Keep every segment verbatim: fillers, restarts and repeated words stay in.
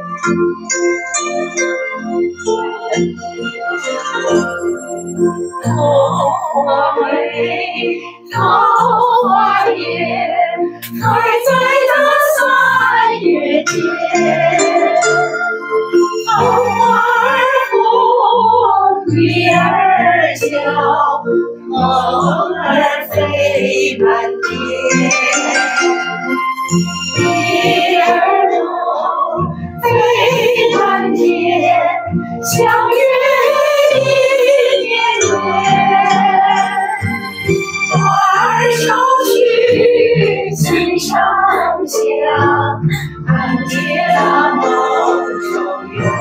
桃花美，桃花艳，开在那三月间。桃花儿红，绿儿俏，梦儿飞满天。蝶儿多，飞满天，相约一年年。花儿收去心上香，看见那梦中缘。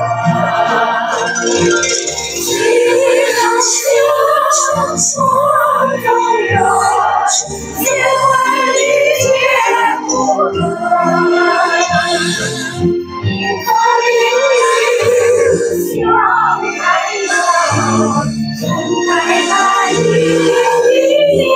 心上香，梦中缘，千万里见不得。一风一雨相开了，盛开那一年。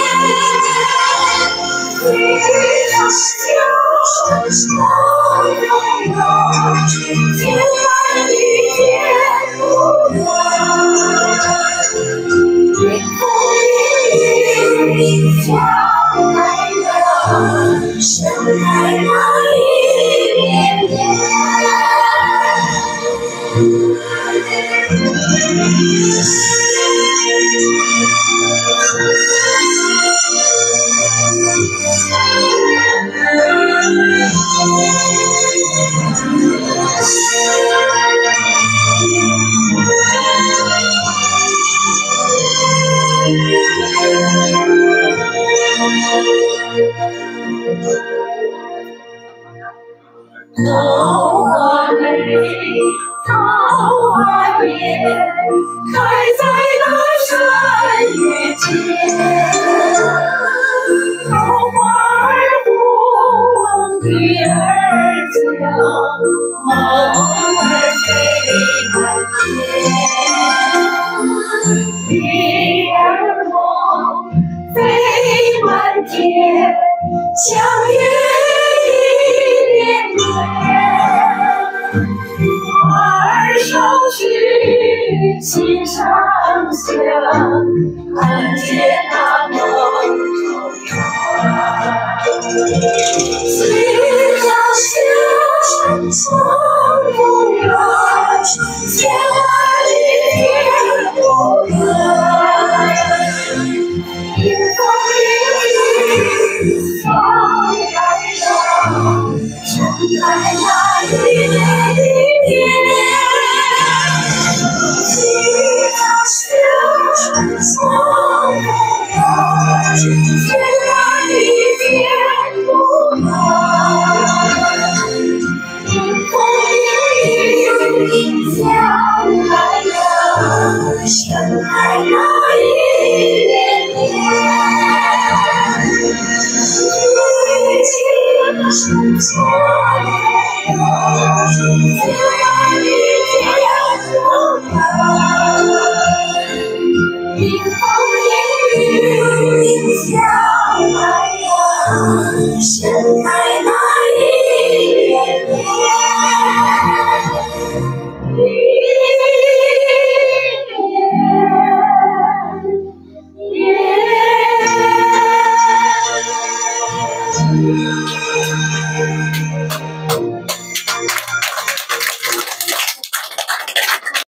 心上香，梦中缘，千万里见不得。一风一雨相开了，盛开那一年年。桃花美，桃花艳，开在那山月间。桃花儿红，绿儿俏，梦儿飞满天。蝶儿多，飞满天，相约一年年。花儿收去心上香，看见那梦中缘。心上香，梦中缘，千